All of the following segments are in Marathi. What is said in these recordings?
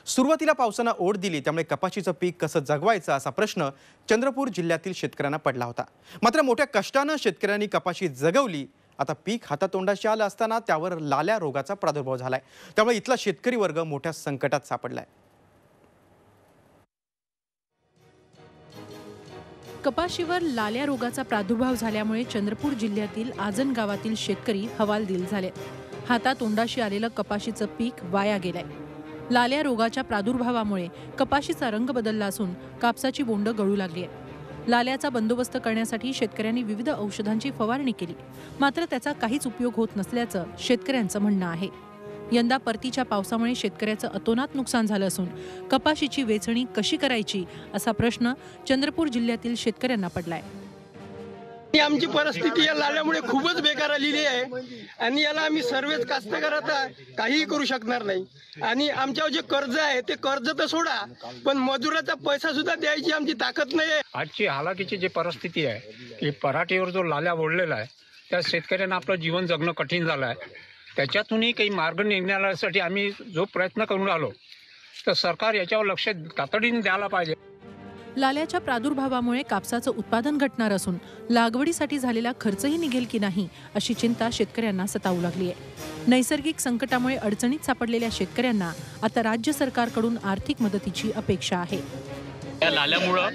सुरुवातीला पावसानं ओढ दिली त्यामुळे कपाशीचं पीक कसं जगवायचं असा प्रश्न चंद्रपूर जिल्ह्यातील शेतकऱ्यांना पडला होता। मात्र मोठ्या कष्टानं शेतकऱ्यांनी कपाशी जगवली। आता पीक हातातोंडाशी आलं असताना त्यावर लाल्या रोगाचा प्रादुर्भाव झालाय, त्यामुळे इथला शेतकरी वर्ग मोठ्या संकटात सापडलाय। कपाशीवर लाल्या रोगाचा प्रादुर्भाव झाल्यामुळे चंद्रपूर जिल्ह्यातील आजन गावातील शेतकरी हवालदिल झाले। हातातोंडाशी आलेलं कपाशीचं पीक वाया गेलंय। लाल्या रोगाच्या प्रादुर्भावामुळे कपाशीचा रंग बदलला असून कापसाची बोंड गळू लागली आहे। लाल्याचा बंदोबस्त करण्यासाठी शेतकऱ्यांनी विविध औषधांची फवारणी केली, मात्र त्याचा काहीच उपयोग होत नसल्याचं शेतकऱ्यांचं म्हणणं आहे। यंदा परतीच्या पावसामुळे शेतकऱ्याचं अतोनात नुकसान झालं असून कपाशीची वेचणी कशी करायची असा प्रश्न चंद्रपूर जिल्ह्यातील शेतकऱ्यांना पडलाय। आमची परिस्थिती या लाल्यामुळे खूपच बेकार आलेली आहे आणि याला आम्ही सर्वच कास्तकार आता काहीही करू शकणार नाही। आणि आमच्यावर जे कर्ज आहे ते कर्ज तर सोडा, पण मजुराचा पैसा सुद्धा द्यायची आमची ताकद नाही आहे। आजची हालाकीची जी परिस्थिती आहे की पराठीवर जो लाल्या ओढलेला आहे त्या शेतकऱ्यांना आपलं जीवन जगणं कठीण झालं आहे। त्याच्यातूनही काही मार्ग निघण्यासाठी आम्ही जो प्रयत्न करून राहिलो तर सरकार याच्यावर लक्ष तातडीने द्यायला पाहिजे। लाल्याच्या प्रादुर्भावामुळे कापसाचं उत्पादन घटणार असून लागवडीसाठी झालेला खर्चही निघेल की नाही अशी चिंता शेतकऱ्यांना सतावू लागली आहे। नैसर्गिक संकटामुळे अडचणीत सापडलेल्या शेतकऱ्यांना आता राज्य सरकारकडून आर्थिक मदतीची अपेक्षा आहे। या लाल्यामुळं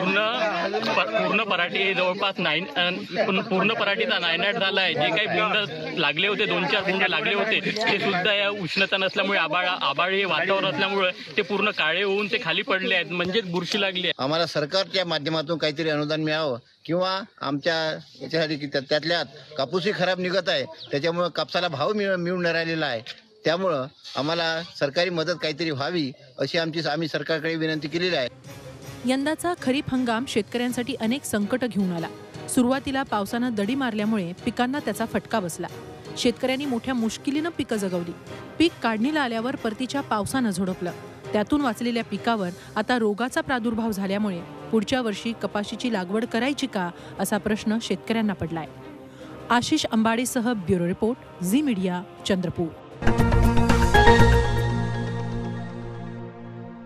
पूर्ण पराठी जवळपास पूर्ण पराठीचा नायनाट झाला आहे। जे काही बोंड लागले होते, 2-4 बोंड लागले होते, ते सुद्धा या उष्णता नसल्यामुळे आबाळी वातावरण असल्यामुळे ते पूर्ण काळे होऊन ते खाली पडले आहेत, म्हणजेच बुरशी लागली आहे। आम्हाला सरकारच्या माध्यमातून काहीतरी अनुदान मिळावं किंवा आमच्या याच्यासाठी की त्यातल्यात कापूसही खराब निघत आहे, त्याच्यामुळे कापसाला भाव मिळून न राहिलेला आहे। त्यामुळं आम्हाला सरकारी मदत काहीतरी व्हावी अशी आम्ही सरकारकडे विनंती केलेली आहे। यंदाचा खरीप हंगाम शेतकऱ्यांसाठी अनेक संकट घेऊन आला। सुरुवातीला पावसानं दडी मारल्यामुळे पिकांना त्याचा फटका बसला। शेतकऱ्यांनी मोठ्या मुश्किलीनं पिकं जगवली। पीक काढणीला आल्यावर परतीच्या पावसानं झोडपलं। त्यातून वाचलेल्या पिकावर आता रोगाचा प्रादुर्भाव झाल्यामुळे पुढच्या वर्षी कपाशीची लागवड करायची का असा प्रश्न शेतकऱ्यांना पडलाय। आशिष अंबाडेसह bureau report, Zee media, Chandrapur.